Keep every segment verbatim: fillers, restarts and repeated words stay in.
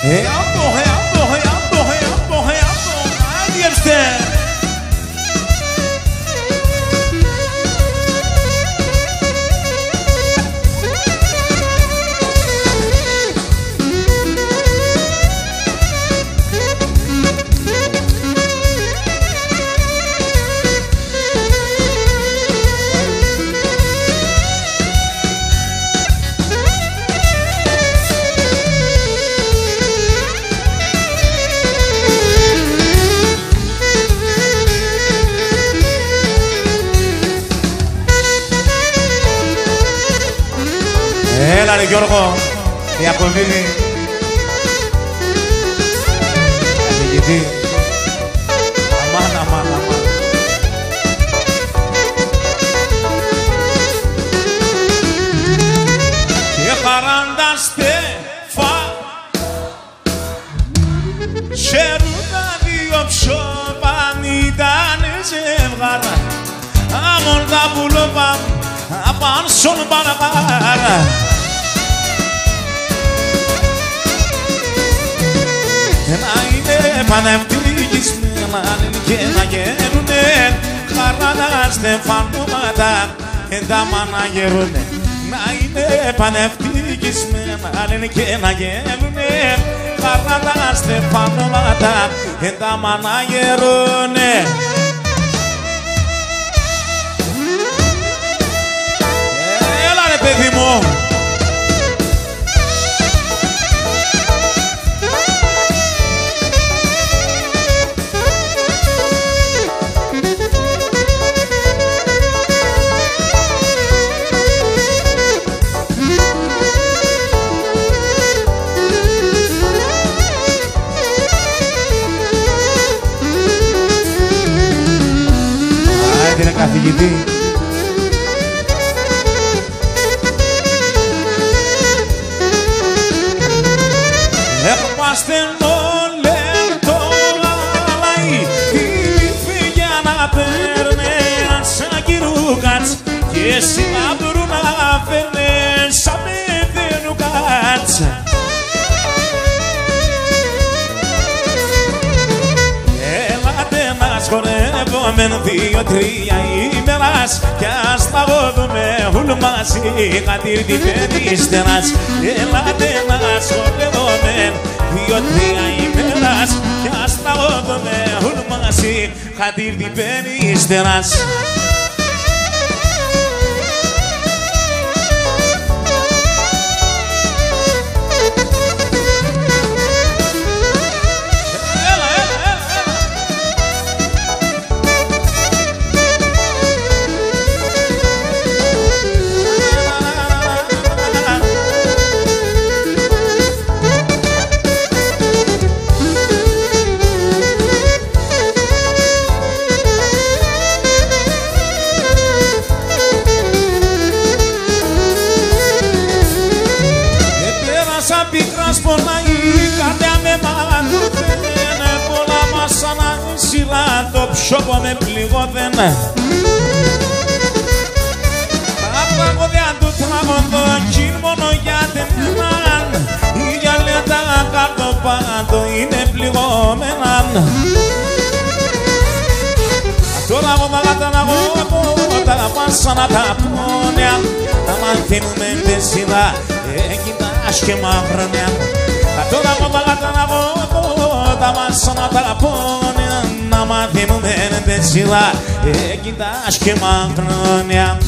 Hayambo, hayambo, hayambo, hayambo, hayambo. Hadi yapıştır. Έλα ρε Γιώργο, Ιακωβίδη. Καθηγητή. Αμάν, αμάν, αμάν. Και χαράντα στέφα χαίρουν τα δύο ψώπαν ήταν ζευγάρα. Αμόν τα πουλώπαν απάν στον παραπάρα. Να είναι πανευτυχισμένα και να γέρουνε χαρά στεφανώματα τα μάνα γέρουνε. Να είναι πανευτυχισμένα και να γέρουνε χαρά στεφανώματα τα μάνα γέρουνε. Έλα ρε παιδί μου. Άιντε καθηγητή. Έχουμε στενό λεπτό γαλάι τι για να παίρνε σαν κυρούκατς και εσύ να μπορούν να φέρνε σαν παιδενούκατς. Έλατε να σχορεύομεν δύο-τρία ημέρας κι ας τα γόδουμε ούλου μαζί κατήρτη παιδίστενας. Έλατε να σχορεύομεν δύο-τρία ημέρας κι ας τα γόδουμε ούλου μαζί κατήρτη παιδίστενας. Πίκρας πονάει, καρδιά με μαγουδένε. Πολλά μας σαν σειρά το ψώπο με πληγώδενε. Τα τραγωδιά του τραγωδό κι μόνο για τεμέναν. Η γυαλέτα κάτω πάντο είναι πληγώμενα. Τώρα εγώ μαγάτα να γόβω, τα πάσανα τα πόνια. Τα μαθαίνουμε με σειρά, έγινας και μαύρνια. Τώρα εγώ μαγάτα να γόβω, τα πάσανα τα πόνια. Να μαθαίνουμε με σειρά, έγινας και μαύρνια.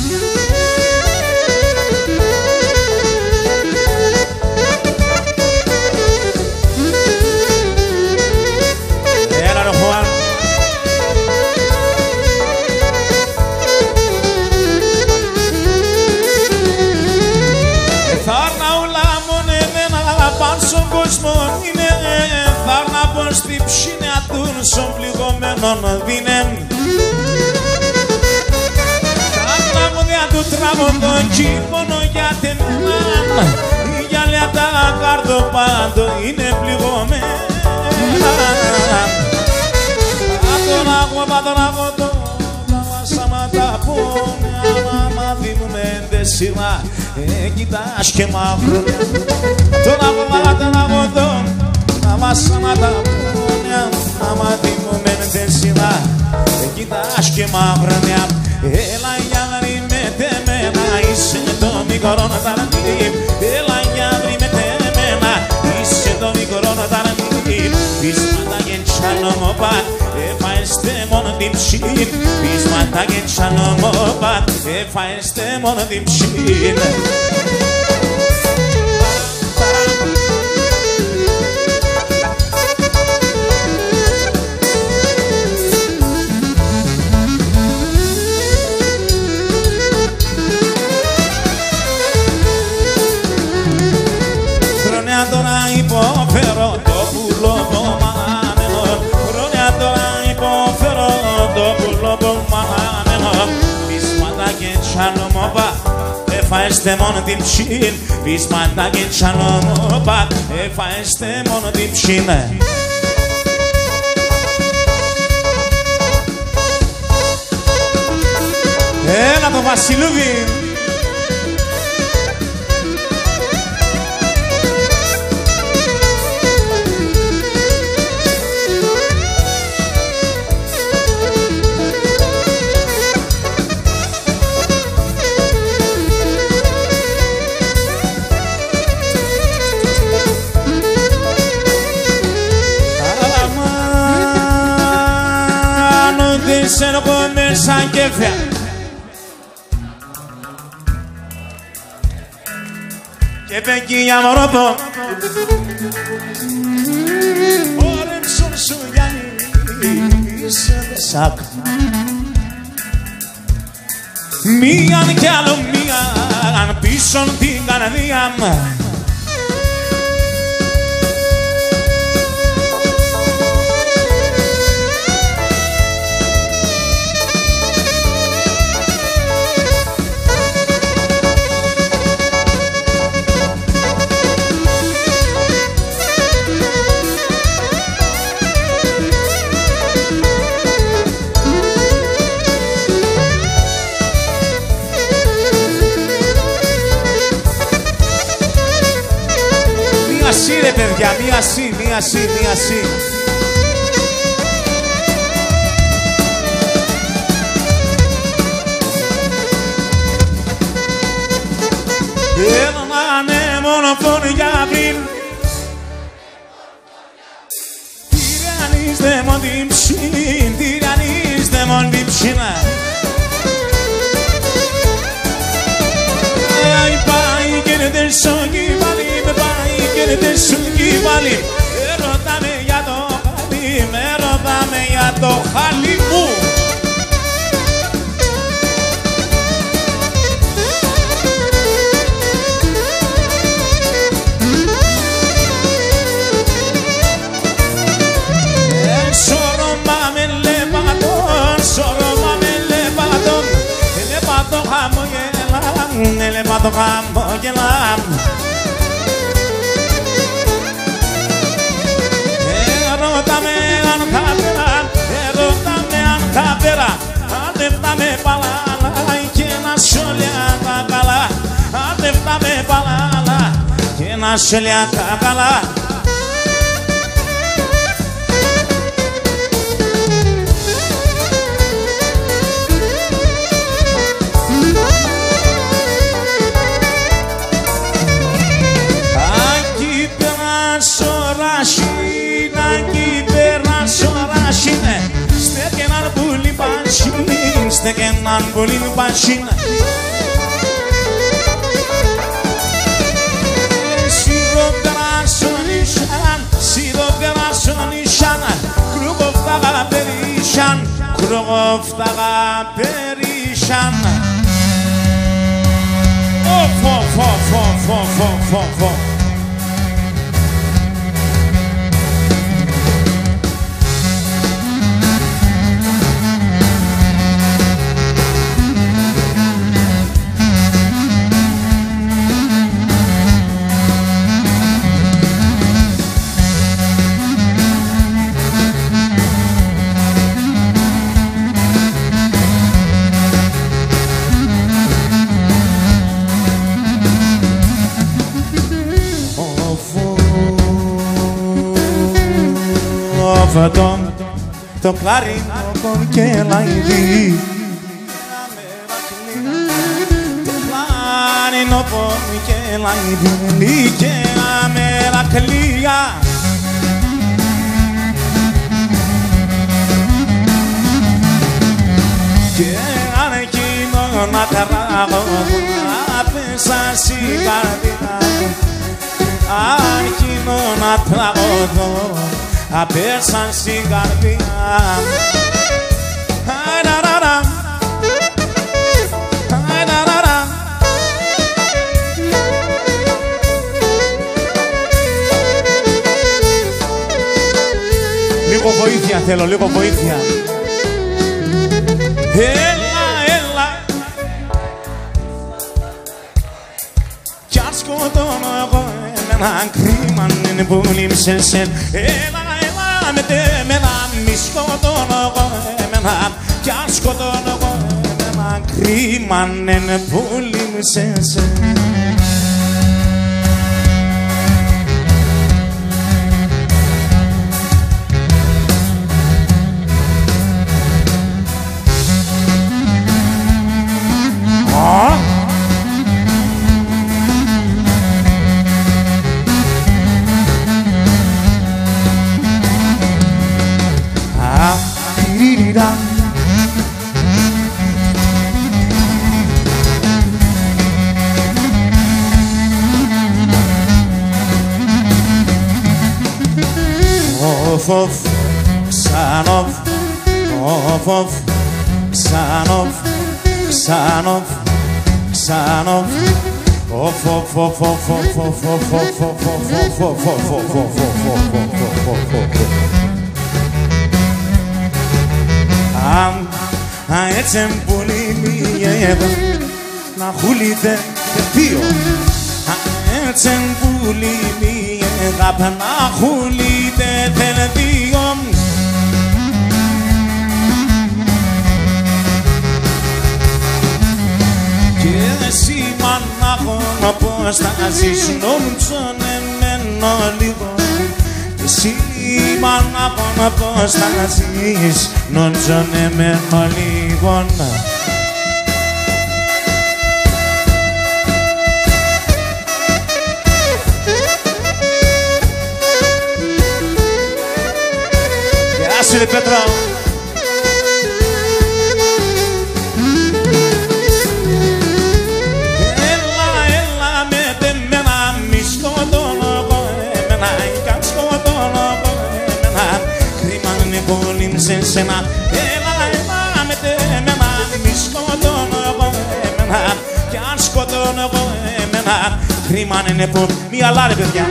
Έλα ρε Χουάν. Παν στον κόσμο είναι, θα να πω στη ψήνια του στον πληγωμένον δίνε. Τα τραγωδιά του τραγωδόν κι μόνο για τεμένα. Η γυαλιά τα κάρδο πάντο είναι πληγωμένα. Τον αγώ, τον αγώ, τα βάσαμα τα πόνια. Μα δίνουμε σειρά, κοιτάς και μαύρο. Τον αγώ, τον αγώ, άμα σαν να τα πούνε, άμα θυμούμε την σειρά, κοιτάς και μαύρνια. Έλα για βρει με τεμένα, είσαι το μικρό να τα ραντήρ. Έλα για βρει με τεμένα, είσαι το μικρό να τα ραντήρ. Πείσματα και τσανομόπα, έφαεστε μόνο την ψήν. Πείσματα και τσανομόπα, έφαεστε μόνο την ψήν. Τώρα υποφέρω το πουλό το μαμένο. Χρόνια τώρα υποφέρω το πουλό το μαμένο. Πείσματα και τσανομόπα, έφαεστε μόνο την ψήν. Πείσματα και τσανομόπα, έφαεστε μόνο την ψήν. Έλα το Βασιλούδι. Σε έχω μέσα κέφια και πέκει αμορόπο όρεψον σου Γιάννη είσαι δεσάκ. Μίαν κι άλλο μίαν πίσω την καρδιά μου. Ρε παιδιά, μία σι, μία σι, μία σι. Έναν μόνο φωνή για πριν. Τυραννίστε μόνο την ψήν, τυραννίστε μόνο την ψήν. Πάει και είναι τεσσόγγι πάλι, με πάει και είναι τεσσόγγι πάλι. Ρωτάμε για το χαλί, με ρωτάμε για το χαλί μου. Σώρωμα με λεπατών, σώρωμα με λεπατών. Λεπατών χαμογελάμ, λεπατών χαμογελάμ. Ρωτάμε αν θα πέρα, ρωτάμε αν θα πέρα. Αν φτάμε παλάλα και να σολιά τα καλά. Αν φτάμε παλάλα και να σολιά τα καλά. Aquí περάσω ράσιν, aquí περάσω ράσιν. Στέκαιναν πουλί πασίν, στέκαιναν πουλί πασίν. Σίδο περάσω νησάν, σίδο περάσω νησάν. Κρούγοφταγα περίσαν, κρούγοφταγα περίσαν. Φω, φω, φω, φω, φω, φω, φω. φωτό, το κλαρίνο και λαϊδί. Το κλαρίνο και λαϊδί και αμερακλία. Και αν εκείνο να τραγωδώ, απέσα στην καρδιά. Αν εκείνο να τραγωδώ, απέσαν στην καρδιά. Λίγο βοήθεια θέλω, λίγο βοήθεια. Έλα, έλα. Κι αν σκοτώνω εγώ έναν κρίμα είναι που λείψε σεν. Έλα, έλα με τέμενα, μη σκοτώνω εγώ εμένα. Κι αν σκοτώνω εγώ έναν κρίμα είναι που λείψε σεν. Off, off, son of, off, off, son of, son of, son of, off, off, off, off, off, off, off, off, off, off, off, off, off, off, off. Αν έτσι πολύ μοιεύα να χουλείτε και δύο. Αν έτσι πολύ μοιεύα να χουλείτε και δύο. Και εσύ μανάχω να πώς θα ζεις νόμιζον εμένω λίγο. Εσύ μανάχω να πώς θα ζεις νόμιζον εμένω λίγο. Γεια σου ρε Πέτρο. Σε σένα, έλα, έλα με τέμενα, μη σκοτώνω εγώ εμένα. Κι αν σκοτώνω εγώ εμένα, κρίμα είναι που μη άλλα ρε παιδιά.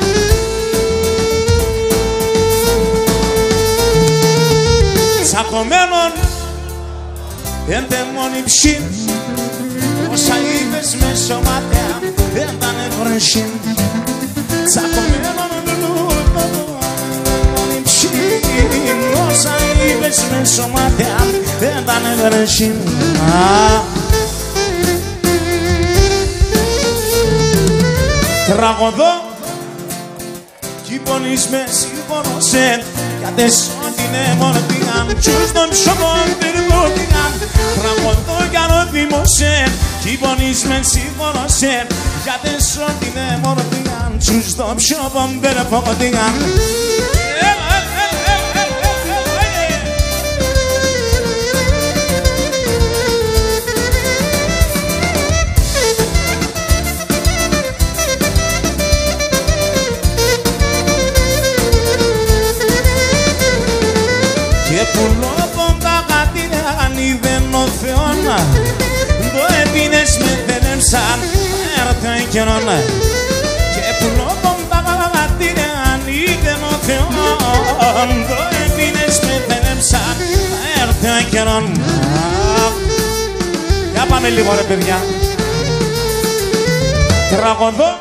Τσακωμένον, εντεμόνι ψήν, όσα είπες με σωματέα, δεν τα νευρεσίν. Τσακωμένον, εντεμόνι ψήν, όσα είπες με σωματέα, δεν τα νευρεσίν. Τραγωδώ κι πονείς με συγχωρώσαι, γιατί σ' την εμορφία τσούς τον ψωμόν περιμόρφιαν. Τραγωδώ κι ανωδημώσαι κι πονείς με συγχωρώσαι, γιατί σ' την εμορφία τσούς τον ψωμόν περιμόρφιαν. Το έπινες με θέλεψαν έρθαν καιρόν. Και πουλόπον τα γαλατήρια ανοίγεν ο Θεόν. Το έπινες με θέλεψαν έρθαν καιρόν. Για πάμε λίγο ρε παιδιά. Τραγωδώ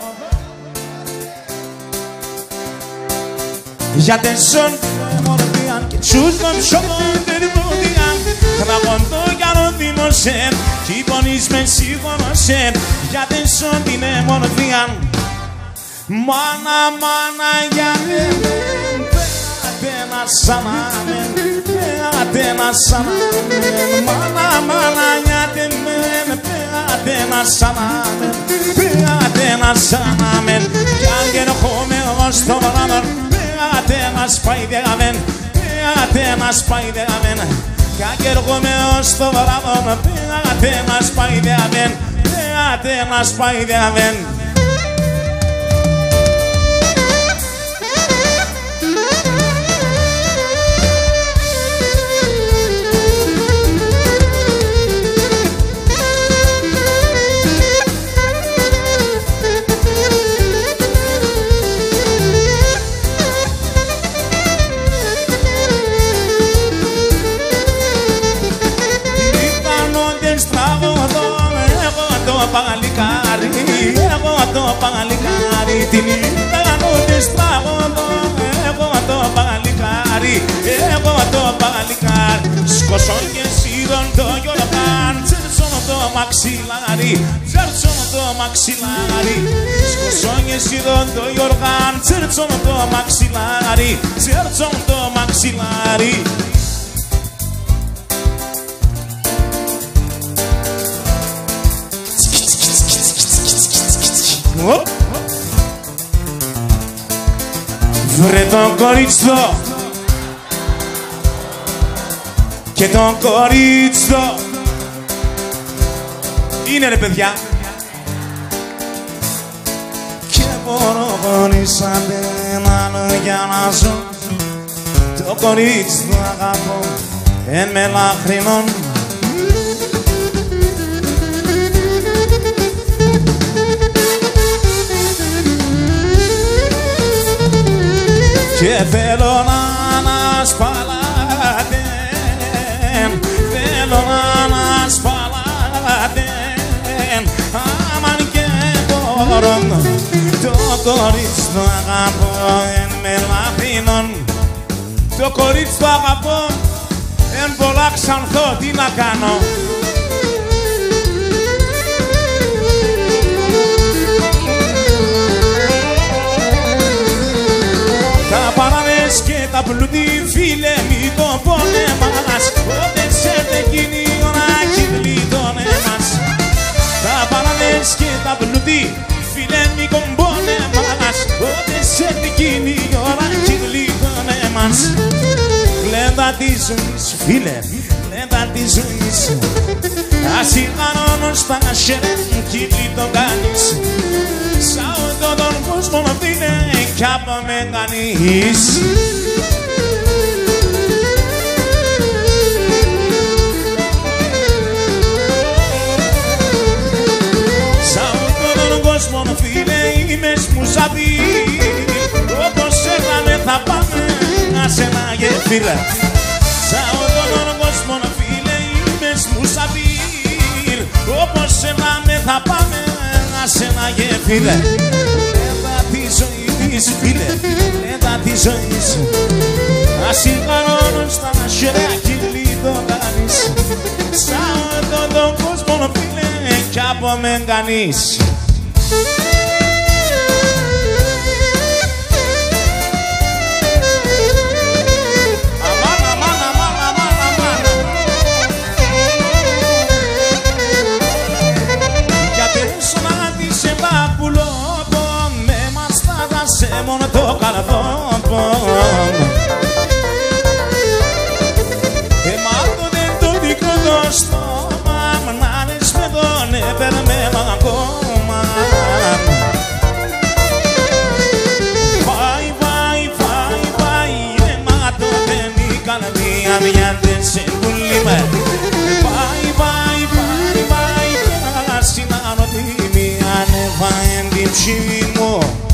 για τεσσόν μορφίαν και τσούς τον ψωμόν περιμούδιαν. Τραγωδώ για ροδίμωσεν κι πονείς με συγχωρώσεν, για τεσσόν την εμορφίαν. Μάνα, μάνα, για μένα Atena sanamen, Atena sanamen, mana mana nyatemen, Atena sanamen, Atena sanamen, Jangen home ostovaran, Atena spider-man, Atena spider-man, Jangen home ostovaran, Atena spider-man, Atena spider-man. Παλικάρι, εγώ το παλικάρι, την είδα νωρίς τραγωδό, εγώ το παλικάρι, εγώ το παλικάρι, σκοσόν και σίδον το γιορκάν, τσέρσον το μαξιλάρι, τσέρσον το μαξιλάρι, σκοσόν και σίδον το γιορκάν, τσέρσον το μαξιλάρι, τσέρσον το μαξιλάρι. Βρε τον κορίτσο και τον κορίτσο είναι ρε παιδιά και μπορώ χωρίς αντένα για να ζω το κορίτσι το αγαπώ εν με λαχρινών και θέλω να ανασπαλάτεν, θέλω να ανασπαλάτεν, άμαν και μπορώ το κορίτσι το αγαπώ εν με λαχρινών, το κορίτσι το αγαπώ εν πολλά ξανθώ, τι να κάνω. Τα παράδες και τα πλούτη φίλε μη το πονεμάς, όταν σε εκείνη η ώρα κυκλίτωνε μας. Τα παράδες και τα πλούτη φίλε μη το πονεμάς, όταν σε εκείνη η ώρα κυκλίτωνε μας. Γλέντα τη ζωής φίλε, γλέντα τη ζωής, ας ηγανώνω στα χέρια κυκλίτω κάνεις. Σαν τον κόσμο φίλε κι απ' με κανείς. Σαν τον κόσμο φίλε είμαι σμουσαβή, όπως έρθαμε θα πάμε σε ένα γεφύρα. Σαν τον κόσμο φίλε είμαι σμουσαβή, όπως έρθαμε θα πάμε σε ένα γεφύρα. Λέντα τη ζωής φίλε, λέντα τη ζωής, ας ηγανώνω στα χέρια κυκλίτω κάνεις. Σαν τον κόσμο φίλε κι από με κανείς. Σε μόνο το καλαθόπο εμάτω δεν το δικό το στόμα να λες με τον έπαιρνε ακόμα. Πάει, πάει, πάει, πάει εμάτω δεν η καλδία μια δεν σε πουλήμε. Πάει, πάει, πάει, πάει και να συνάνω τη μία ανέβα εν την ψυχή μου.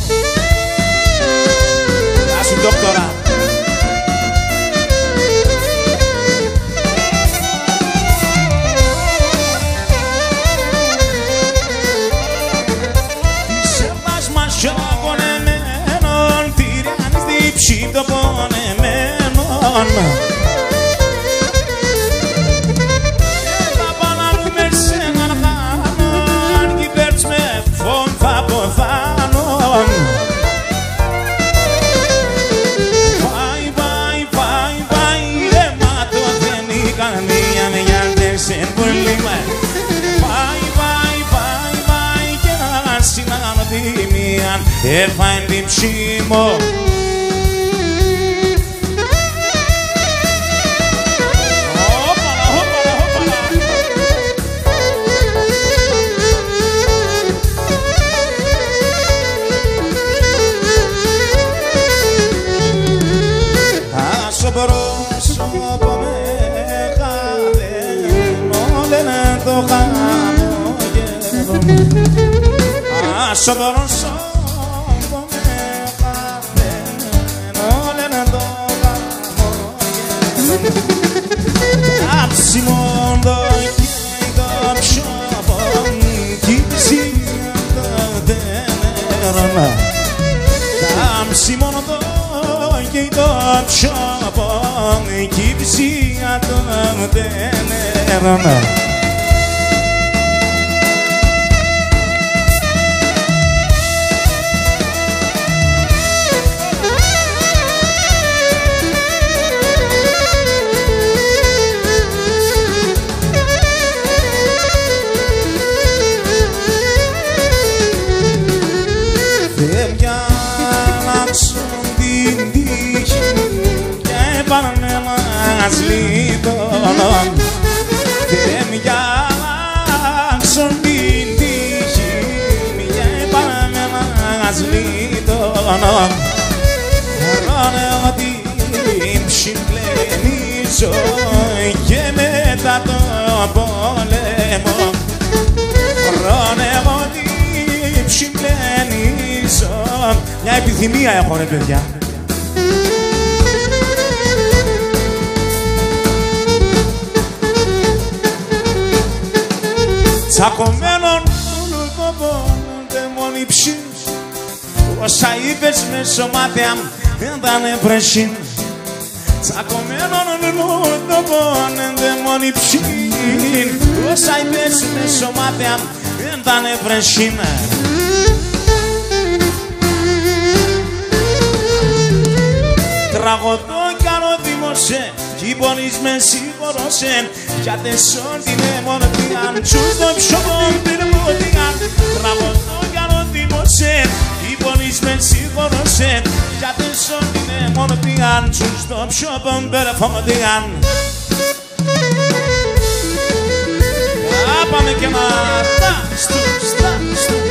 Δόκτωρα. Σε πασμασιά πονεμένων, τυράννης δίψη το πονεμένων. Έλα πάνω με σέναν χάνον, κυβέρτς με φων θα ποθάνον. Πάει, πάει, έφαεν την ψυχή μου. Πρόσωπο με χαμένο λένε το χαμόγελο μου. Άσο πρόσωπο με χαμένο λένε το χαμόγελο μου. Κάψιμον το κοίτο ψώπο κι η ψυχή το δένερωνα. Κάψιμον το και το ψώπο κι η ψυχή το δένερωνα. Μας λιτώνω και μια αλλάξουν την τύχη, μια πάμε μας λιτώνω. Ρώνε ότι ψυμπλένιζω και μετά το πόλεμο. Ρώνε ότι ψυμπλένιζω. Μια επιθυμία έχω ρε παιδιά. Τσακωμένον λουτοπών δεν μόνοι ψήνς. Όσα είπες με σωμάτια μου δεν ήταν πρεσίν. Τσακωμένον λουτοπών δεν μόνοι ψήν. Όσα είπες με σωμάτια μου δεν ήταν πρεσίν. Τραγωδό κι άλλο δημοσέ κι οι πονείς με συγχωρώσεν. Για τεσσόν την αιμονωτιάν τσούς το ψωμόν πυρμωτιάν. Τραγωδό κι άλλο δημοσέ κι οι πονείς με συγχωρώσεν. Για τεσσόν την αιμονωτιάν τσούς το ψωμόν πυρμωτιάν. Πάμε και μάτα στους, στους.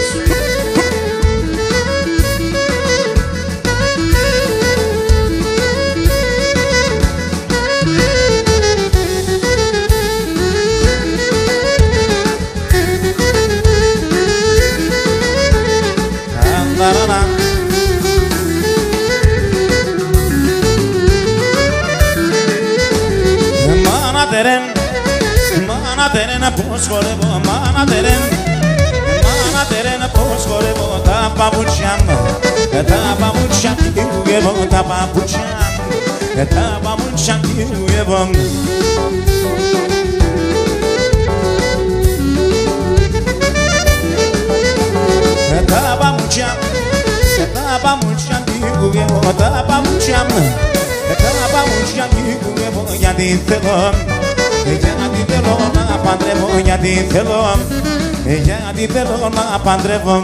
Μάνα τερέν, μάνα τερέν πως χορεύω, μάνα τερέν, μάνα τερέν πως χορεύω τα παπούτσια μου, τα παπούτσια κυριεύω, τα παπούτσια μου, τα παπούτσια κυριεύω. Τα παπούτσια μου, τα παπούτσια κυριεύω, τα παπούτσια μου, τα παπούτσια κυριεύω γιατί θέλω. Γιατί θέλω να παντρεύω, γιατί θέλω, γιατί θέλω να παντρεύω.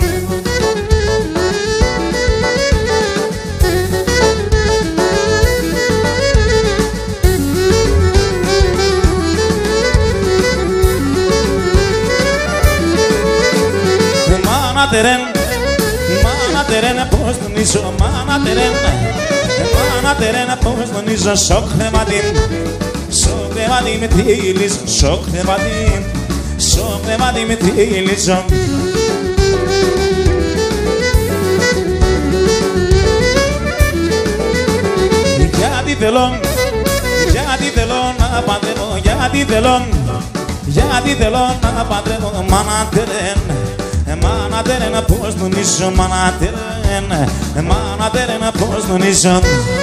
Μάνα τερέν, μάνα τερέν πως τονίζω, μάνα τερέν, μάνα τερέν πως τονίζω, σοκ χρεματίν. Σοκ χρεματί με τίλιζω, σοκ χρεματί, σοκ χρεματί με τίλιζω. Γιατί θέλω, γιατί θέλω να παντρεύω, γιατί θέλω, γιατί θέλω να παντρεύω, μάνα τερέν. Μάνα τερέν πως νομίζω, μάνα τερέν, μάνα τερέν πως νομίζω.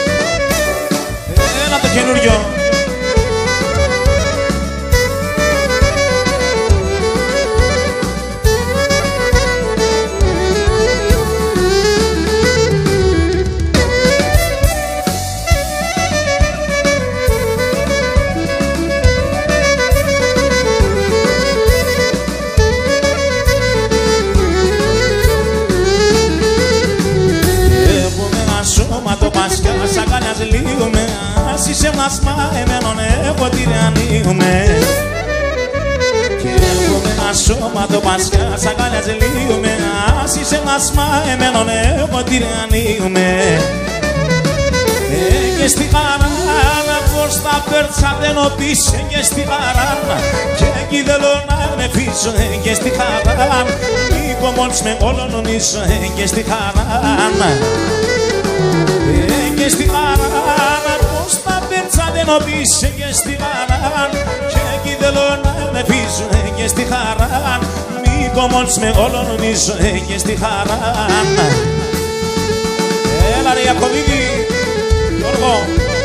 Έλα το καινούριο. αγκαλιάζουμε. Ας είσαι μασμά εμένον εγώ τυραννίουμε. Και έρχομαι ένα σώμα το πασιά σ' αγκαλιάζουμε. Ας είσαι μασμά εμένον εγώ τυραννίουμε. Και στη χαρά πως τα πέρτσα δεν οπίσω. Και στη χαρά και εκεί θέλω να με πίσω. Και στη χαρά λίγο μόλις με όλο νομίζω. Και στη χαρά και στη χαρά πως τα πέρτσα δεν οπίσω. Και στη χαρά και εκεί θέλω να με πίσω. Και στη χαρά λίγο μόλις με όλο νομίζω. Και στη χαρά. Έλα ρε Ιακωβίδη Γιώργο.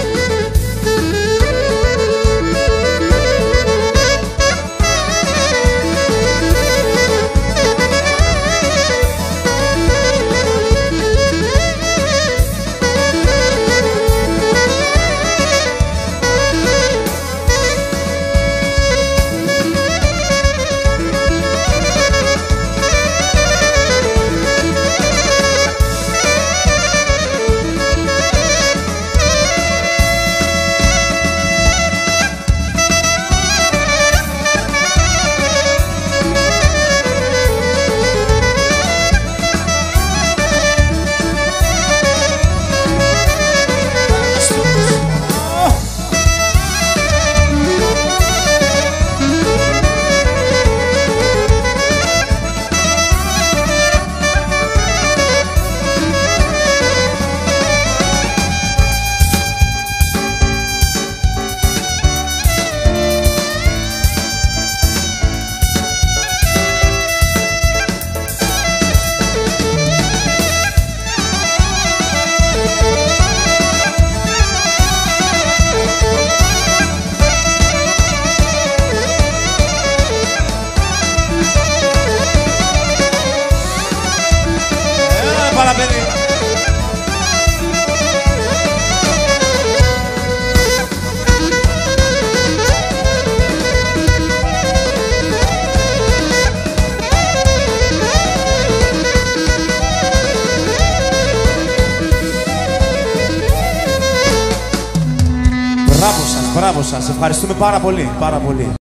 Έλα παιδί. Μπράβο σας, μπράβο σας. Ευχαριστούμε πάρα πολύ, πάρα πολύ.